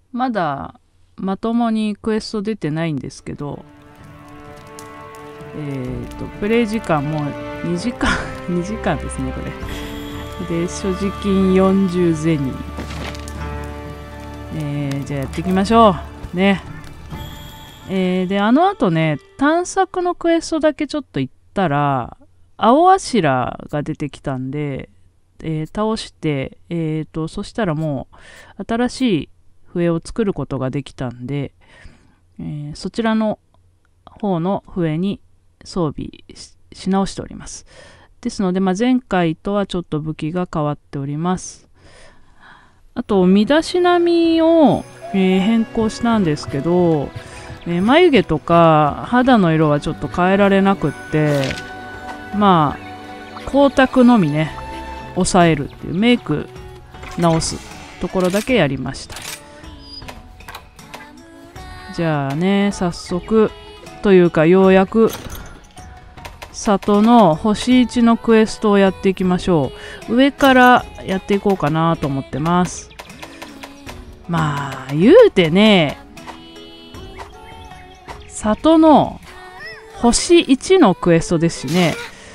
まだまともにクエスト出てないんですけど、プレイ時間もう2時間2時間ですね、これで。所持金40ゼニー。じゃあやっていきましょうね。で、あの後ね、探索のクエストだけちょっと行ったら、青アシラが出てきたんで、倒して、そしたらもう、新しい笛を作ることができたんで、そちらの方の笛に装備し直しております。ですので、前回とはちょっと武器が変わっております。あと、身だしなみを、変更したんですけど、眉毛とか肌の色はちょっと変えられなくって、光沢のみね、抑えるっていう、メイク直すところだけやりました。じゃあね、早速というかようやく里の星1のクエストをやっていきましょう。上からやっていこうかなと思ってます。言うてね、里の星1のクエストですしね。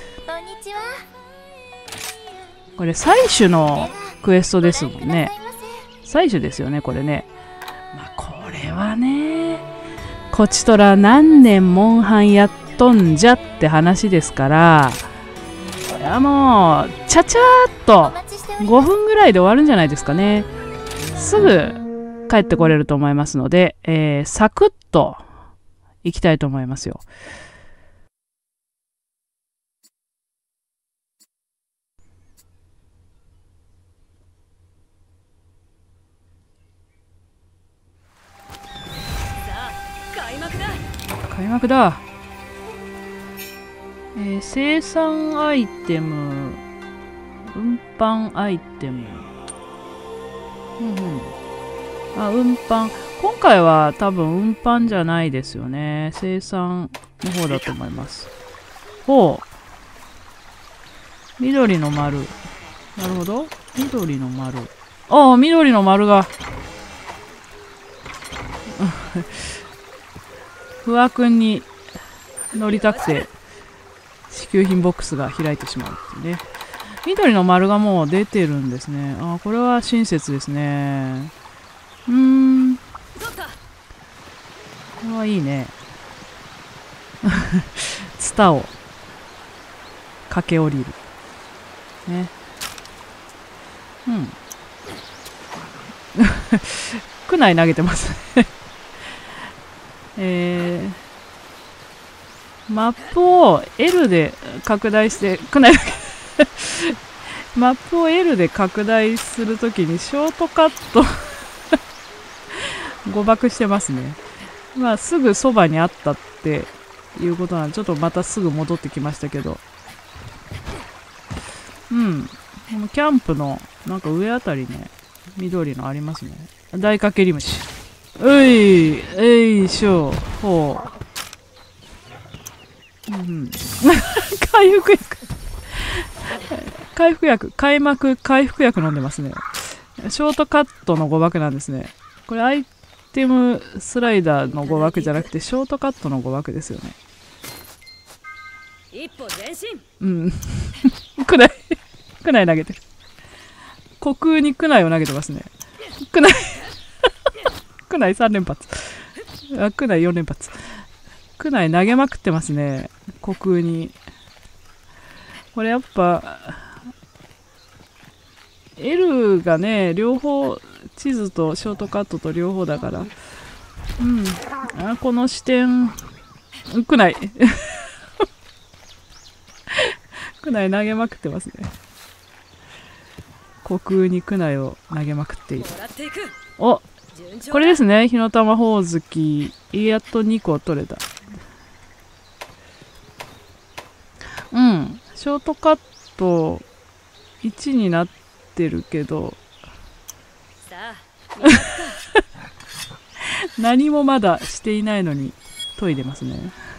これ採取のクエストですもんね。採取ですよね、これね。これはね、こちとら何年モンハンやっとんじゃって話ですから、これはもうちゃちゃーっと5分ぐらいで終わるんじゃないですかね。すぐ帰ってこれると思いますので、サクッといきたいと思いますよ。開幕だ。生産アイテム、運搬アイテム。運搬。今回は多分運搬じゃないですよね。生産の方だと思います。緑の丸。なるほど。緑の丸。緑の丸が。不破くんに乗りたくて、支給品ボックスが開いてしまうっていうね。緑の丸がもう出てるんですね。これは親切ですね。これはいいね。ツタを駆け下りる。ね。クナイ投げてますね。マップを L で拡大して、マップを L で拡大するときにショートカット誤爆してますね。すぐそばにあったっていうことなんで、ちょっとまたすぐ戻ってきましたけど。このキャンプのなんか上あたりね、緑のありますね。大かけり虫。しょ。回復薬。開幕回復薬飲んでますね。ショートカットの誤爆なんですね。これアイテムスライダーの誤爆じゃなくてショートカットの誤爆ですよね。一歩前進。クナイ投げてる。虚空にクナイを投げてますね。クナイ3連発。クナイ4連発。クナイ投げまくってますね。虚空に。これやっぱ L がね、両方地図とショートカットと両方だから、この視点クナイクナイ投げまくってますね。虚空にクナイを投げまくっている。これですね。火の玉ほおずき。やっと2個取れた。ショートカット1になってるけど何もまだしていないのに研いでますね。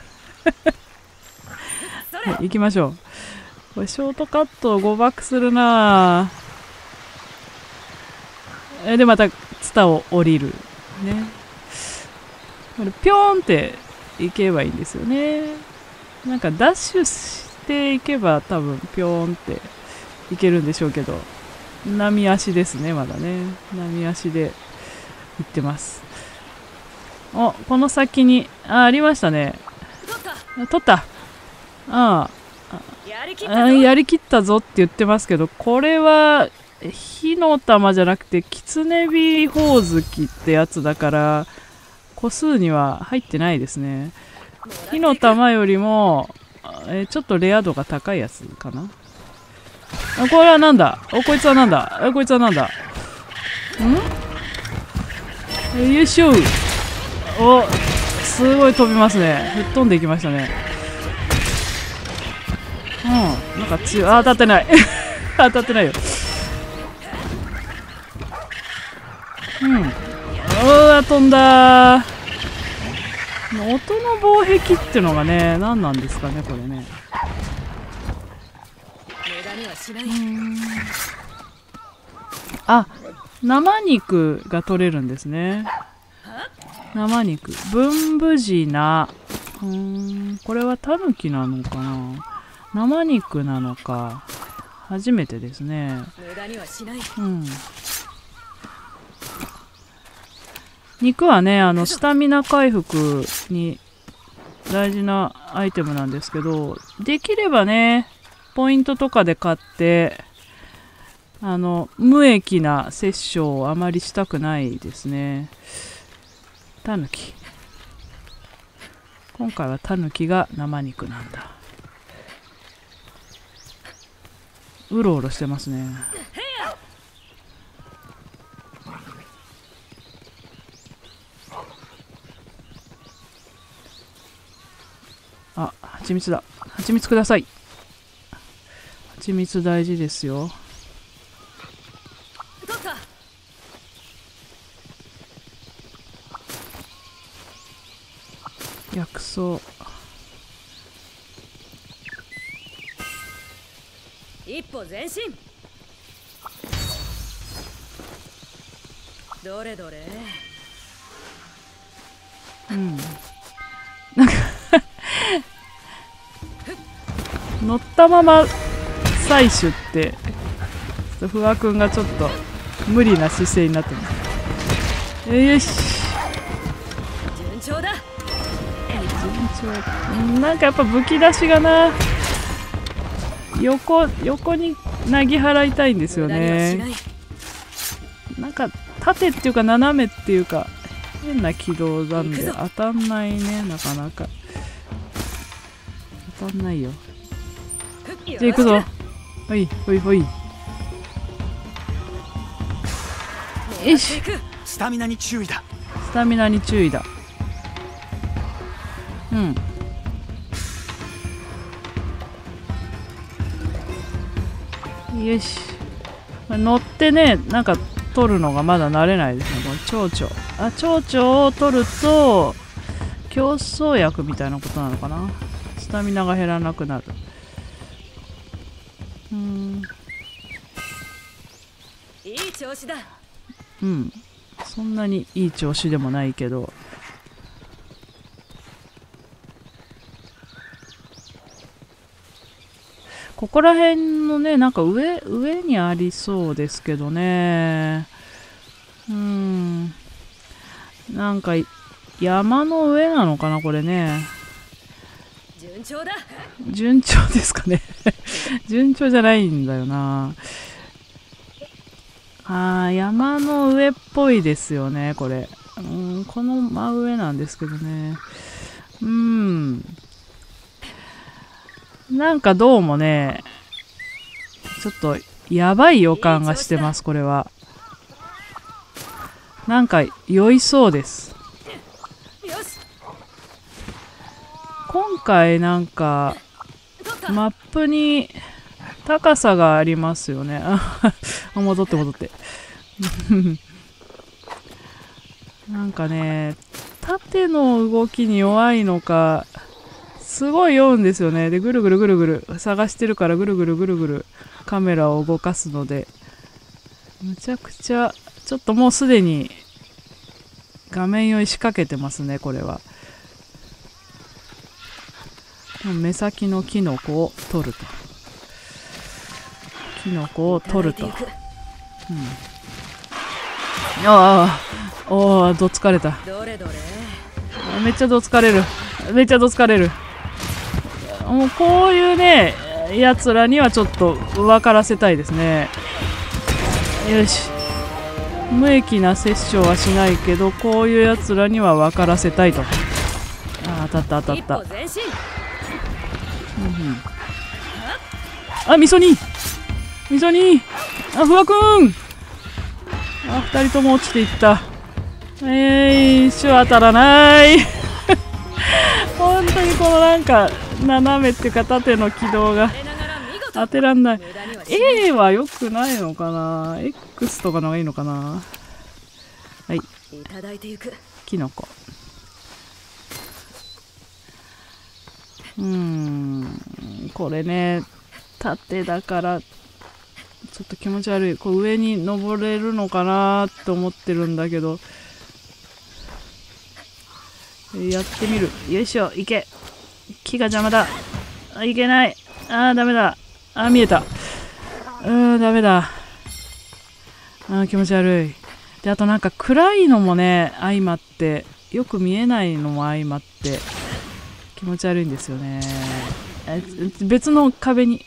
はい、行きましょう。これショートカットを誤爆するなぁ。でまたツタを降りる。 ね。これピョーンって行けばいいんですよね。なんかダッシュしていけば多分ピョーンって行けるんでしょうけど、波足ですね、まだね。波足で行ってます。お、この先に、ありましたね。取った。やりきったぞって言ってますけど、これは火の玉じゃなくてキツネビホウズキってやつだから個数には入ってないですね。火の玉よりもちょっとレア度が高いやつかな。あ、これはなんだ。こいつはなんだ。こいつはなんだ。よいしょ。お、すごい飛びますね。吹っ飛んでいきましたね。なんか強い。当たってない。当たってないよ。飛んだー。音の防壁ってのがね、何なんですかね、これね。あ、生肉が取れるんですね。生肉。ブンブジナ。これはタヌキなのかな。生肉なのか。初めてですね。肉はね、スタミナ回復に大事なアイテムなんですけど、できればね、ポイントとかで買って、無益な殺生をあまりしたくないですね。タヌキ。今回はタヌキが生肉なんだ。うろうろしてますね。あ、蜂蜜だ。蜂蜜ください。蜂蜜大事ですよ。薬草。 一歩前進。どれどれ。 なんか乗ったまま採取って不破くんがちょっと無理な姿勢になってます。よし、 順調だ。 なんかやっぱ武器出しがな、横になぎ払いたいんですよね。なんか縦っていうか斜めっていうか変な軌道なんで当たんないね、なかなか当たんないよ。じゃあ行くぞ。ほいほいほい。よし。 スタミナに注意だ。 スタミナに注意だ。よし。乗ってね、なんか取るのがまだ慣れないですね。この蝶々。あ、蝶々を取ると競争薬みたいなことなのかな。スタミナが減らなくなる。 いい調子だ。 そんなにいい調子でもないけど。ここら辺のね、なんか上にありそうですけどね。なんか山の上なのかな、これね。 順調だ。 順調ですかね。順調じゃないんだよな。山の上っぽいですよね、これ。この真上なんですけどね。なんかどうもね、ちょっとやばい予感がしてます、これは。なんか酔いそうです。今回なんかマップに高さがありますよね。戻って戻って。なんかね、縦の動きに弱いのか、すごい酔うんですよね。で、ぐるぐるぐるぐる探してるからぐるぐるぐるぐるカメラを動かすので、むちゃくちゃ、ちょっともうすでに画面用意仕掛けてますね、これは。目先のキノコを取ると。キノコを取ると。ああ、おお、どつかれた。 どれどれ。 めっちゃどつかれる。めっちゃどつかれる。もうこういうね、やつらにはちょっと分からせたいですね。よし。無益な殺生はしないけど、こういうやつらには分からせたいと。ああ、当たった当たった。あ、みそにみそにあ、ふわくんあ、二人とも落ちていった。一応当たらない本当にこのなんか斜めっていうか縦の軌道が当てらんない。A は良くないのかな、 X とかの方がいいのかな。はい、 いただいていく。 キノコ。これね、縦だからちょっと気持ち悪い。こう上に登れるのかなって思ってるんだけど、やってみる。よいしょ、いけ。木が邪魔だ。あ、いけない。あー、ダメだ。あー、見えた。ダメだ。あー、気持ち悪い。で、あとなんか暗いのもね、相まって、よく見えないのも相まって、気持ち悪いんですよね。別の壁に。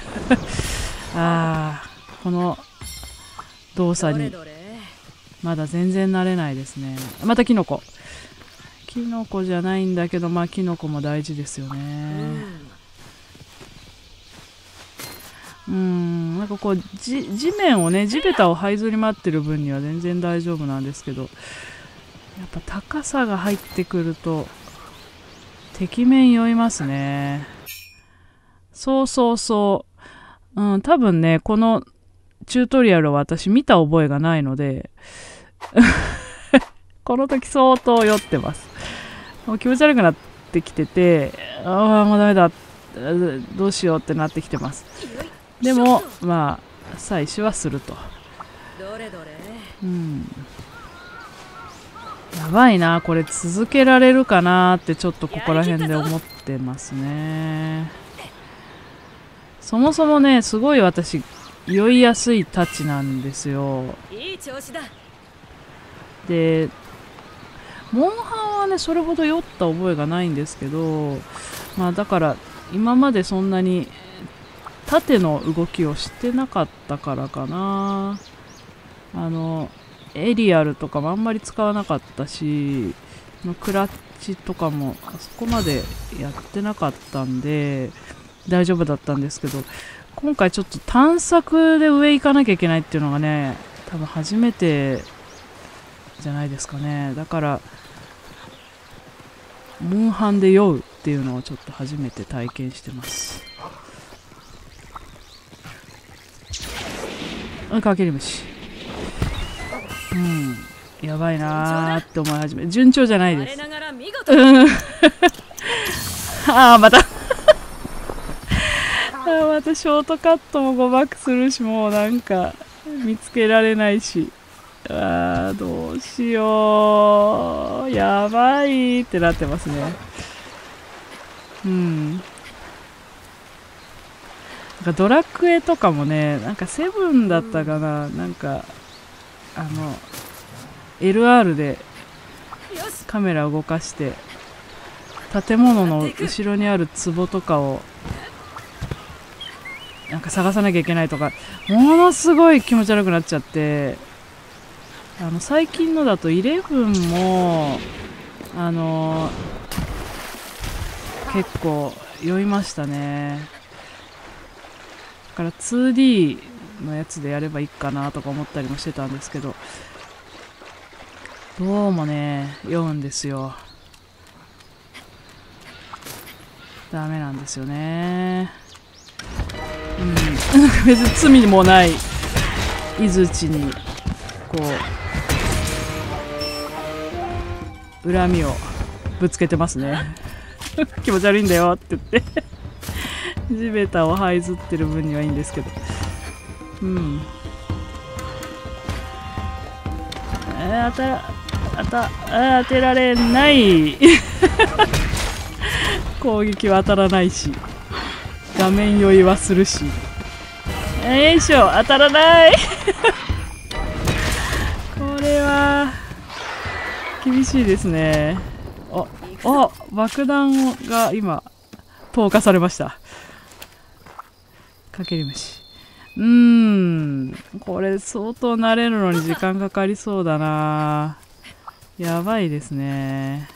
ああ、この動作にまだ全然慣れないですね。またキノコ。キノコじゃないんだけど、まあキノコも大事ですよね。なんかこう地面をね、地べたを這いずり回ってる分には全然大丈夫なんですけど、やっぱ高さが入ってくると敵面酔いますね。そうそうそう。多分ね、このチュートリアルを私見た覚えがないので、この時相当酔ってます。もう気持ち悪くなってきてて、ああ、もうダメだ。どうしようってなってきてます。でも、まあ、採取はすると。 どれどれ。 やばいな、これ続けられるかなってちょっとここら辺で思ってますね。そもそもね、すごい私酔いやすいたちなんですよ。 いい調子だ。 で、モンハンはねそれほど酔った覚えがないんですけど、まあだから今までそんなに縦の動きをしてなかったからかな。エリアルとかもあんまり使わなかったし、クラッチとかもあそこまでやってなかったんで大丈夫だったんですけど、今回ちょっと探索で上行かなきゃいけないっていうのがね、多分初めてじゃないですかね。だからモンハンで酔うっていうのをちょっと初めて体験してます。かけり虫。やばいなーって思い始め。順調じゃないです。ああ、またまたショートカットも誤爆するし、もうなんか見つけられないし、あー、どうしよう、やばいってなってますね。なんかドラクエとかもね、なんかセブンだったかな、なんかLR でカメラ動かして建物の後ろにある壺とかをなんか探さなきゃいけないとか、ものすごい気持ち悪くなっちゃって、最近のだと11も結構酔いましたね。だから 2D のやつでやればいいかなとか思ったりもしてたんですけど、どうもね酔うんですよ。ダメなんですよね。別に罪もない井槌にこう恨みをぶつけてますね。気持ち悪いんだよって言って地べたを這いずってる分にはいいんですけど、 当てられない攻撃は当たらないし、画面酔いはするし、よいしょ、当たらないこれは厳しいですね。爆弾が今投下されました。かけり虫。これ相当慣れるのに時間かかりそうだな。やばいですね。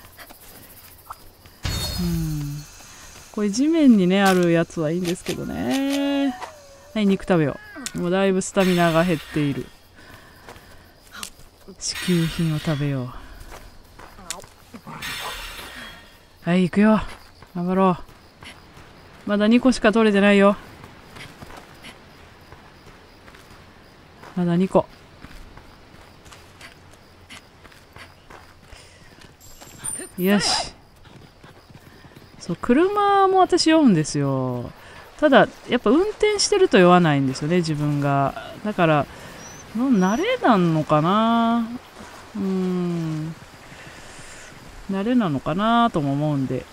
これ地面にねあるやつはいいんですけどね。はい、肉食べよう。もうだいぶスタミナが減っている。支給品を食べよう。はい、行くよ。頑張ろう。まだ2個しか取れてないよ。まだ2個。よし。そう、車も私酔うんですよ。ただ、やっぱ運転してると酔わないんですよね、自分が。だから、慣れなのかな。慣れなのかなとも思うんで、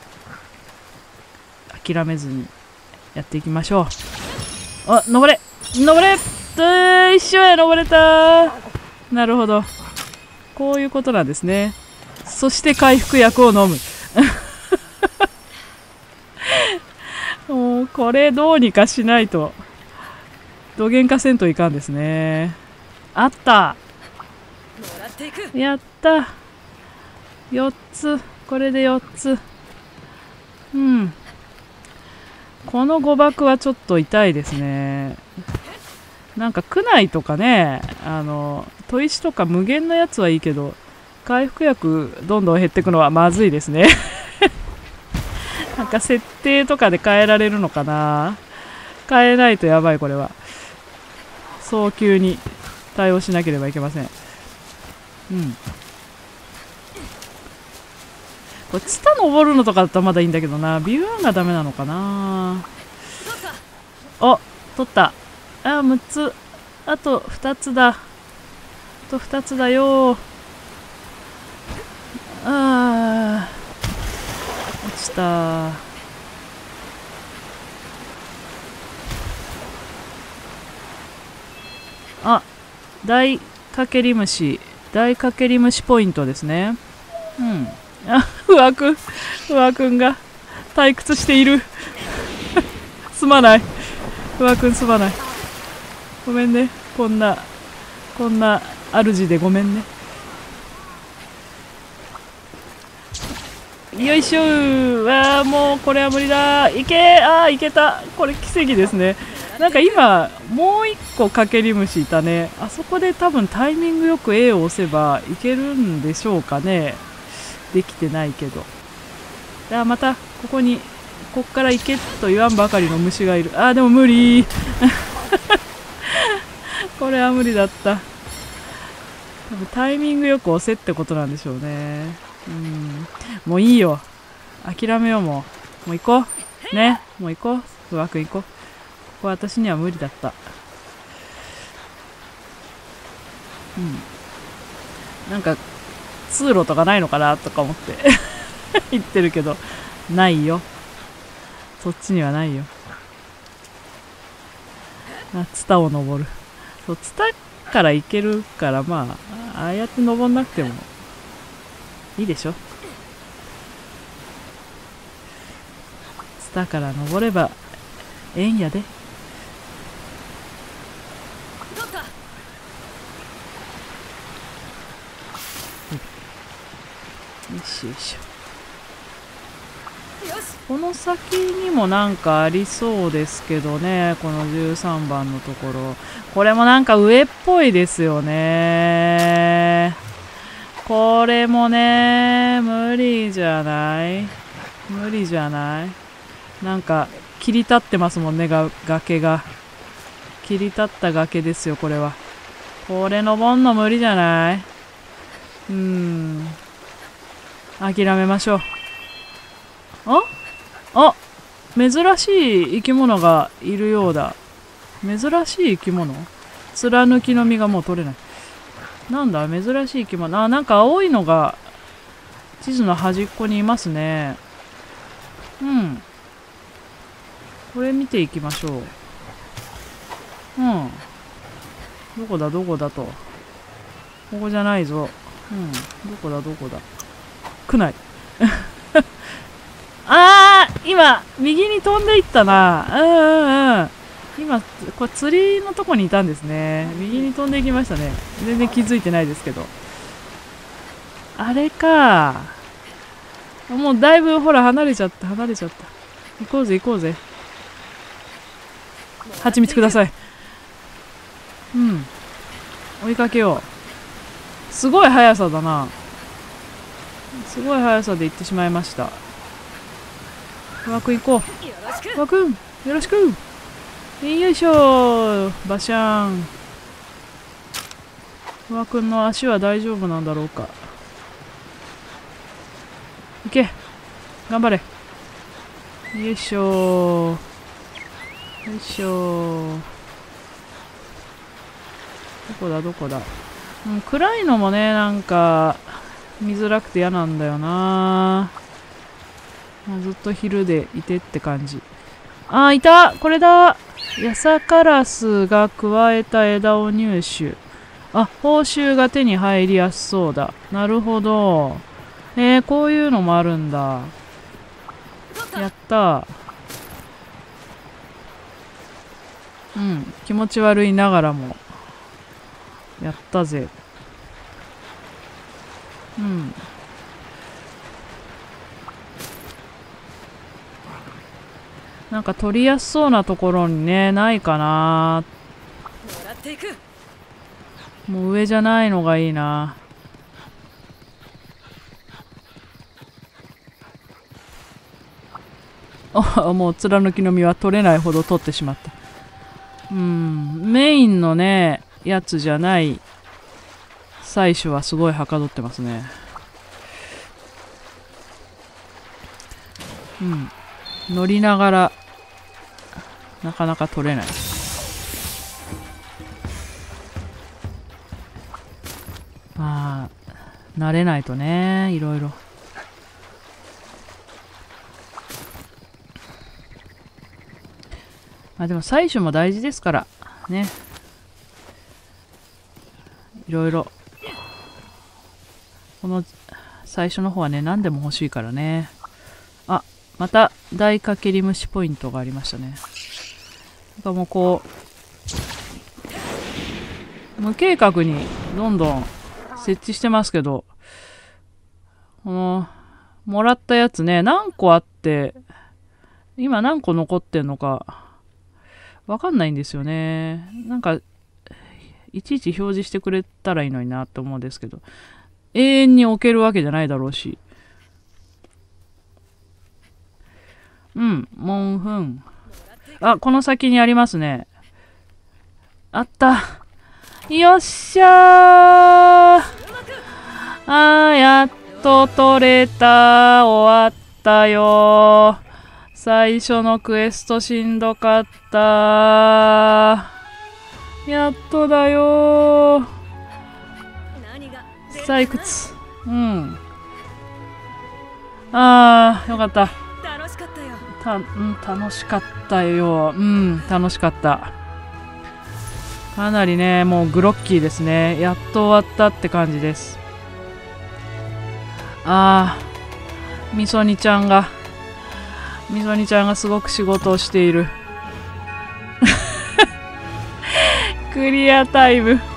諦めずにやっていきましょう。登れ一緒や、登れた。なるほど。こういうことなんですね。そして回復薬を飲む。もうこれどうにかしないとどげんかせんといかんですね。あった。やった。4つ。これで4つ。この誤爆はちょっと痛いですね。なんか区内とかね、砥石とか無限のやつはいいけど、回復薬どんどん減っていくのはまずいですね。なんか設定とかで変えられるのかな。変えないとやばい、これは。早急に対応しなければいけません。これツタ登るのとかだったらまだいいんだけどな。ビューンがダメなのかな。取った。6つ。あと2つだ。よ。落ちた。大かけり虫ポイントですね。不破くんが退屈している。すまない。不破くんすまない。ごめんね。こんな主でごめんね。よいしょー。もうこれは無理だ。いけた。これ奇跡ですね。なんか今もう一個かけり虫いたね。あそこで多分タイミングよく A を押せばいけるんでしょうかね。できてないけど。またこっから行けと言わんばかりの虫がいる。でも無理。これは無理だった。多分タイミングよく押せってことなんでしょうね。もういいよ。諦めよう。もう行こうね。もう行こう。不破くん行こう。ここは私には無理だった。なんか通路とかないのかなとか思って言ってるけど、ないよ。そっちにはないよ。ツタを登る。そう、ツタから行けるから、ああやって登んなくてもいいでしょ。ツタから登ればええんやで。よしよし。この先にもなんかありそうですけどね。この13番のところ。これもなんか上っぽいですよね。これもね、無理じゃない？なんか切り立ってますもんね、崖が。切り立った崖ですよ、これは。これ登んの無理じゃない？諦めましょう。珍しい生き物がいるようだ。珍しい生き物？貫きの実がもう取れない。 なんだ、珍しい生き物。あ、なんか青いのが地図の端っこにいますね。うん。これ見ていきましょう。うん。どこだ、どこだと。ここじゃないぞ。うん。どこだ、どこだ。来ない。あー、今、右に飛んでいったな。うんうんうん。今、これ釣りのとこにいたんですね。右に飛んでいきましたね。全然気づいてないですけど。あれか。もうだいぶほら離れちゃった、離れちゃった。行こうぜ、行こうぜ。蜂蜜ください。うん。追いかけよう。すごい速さだな。すごい速さで行ってしまいました。ふわくん行こう。ふわくん、よろしく。よいしょ。バシャーン。ふわくんの足は大丈夫なんだろうか。いけ。頑張れ。よいしょ。よいしょ。どこだ、どこだ。うん、暗いのもね、なんか、見づらくて嫌なんだよな。ずっと昼でいてって感じ。あー、いた、これだ。ヤサカラスが加えた枝を入手。あ、報酬が手に入りやすそうだ。なるほど。こういうのもあるんだ。やったー。うん、気持ち悪いながらも。やったぜ。うん。なんか取りやすそうなところにね、ないかな。もう上じゃないのがいいな。あ、もう貫きの実は取れないほど取ってしまった。うん、メインのね、やつじゃない採取はすごいはかどってますね。うん。乗りながら、なかなか取れない。まあ、慣れないとね、いろいろ。まあでも採取も大事ですから、ね。いろいろ。この最初の方はね、何でも欲しいからね。あ、また大かけり虫ポイントがありましたね。なんかもうこう、無計画にどんどん設置してますけど、この、もらったやつね、何個あって、今何個残ってんのか、わかんないんですよね。なんか、いちいち表示してくれたらいいのになって思うんですけど、永遠に置けるわけじゃないだろうし。うん、モンフン。あ、この先にありますね。あった。よっしゃー。やっと取れた。終わったよ。最初のクエストしんどかった。やっとだよ。採掘。うん。よかった。 楽しかったよ。 楽しかったよ。うん、楽しかった。かなりね、もうグロッキーですね。やっと終わったって感じです。みそにちゃんがすごく仕事をしている。クリアタイム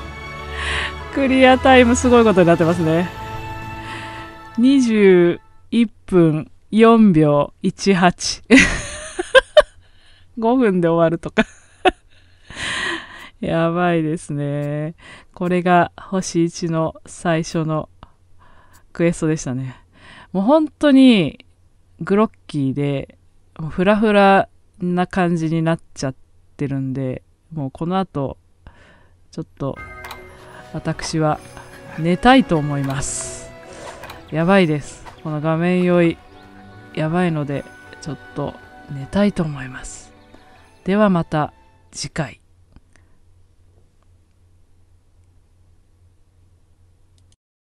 すごいことになってますね。21分4秒18。5分で終わるとか。やばいですね。これが星1の最初のクエストでしたね。もう本当にグロッキーで、フラフラな感じになっちゃってるんで、もうこの後、ちょっと私は寝たいと思います。やばいです。この画面酔い、やばいので、ちょっと寝たいと思います。ではまた次回。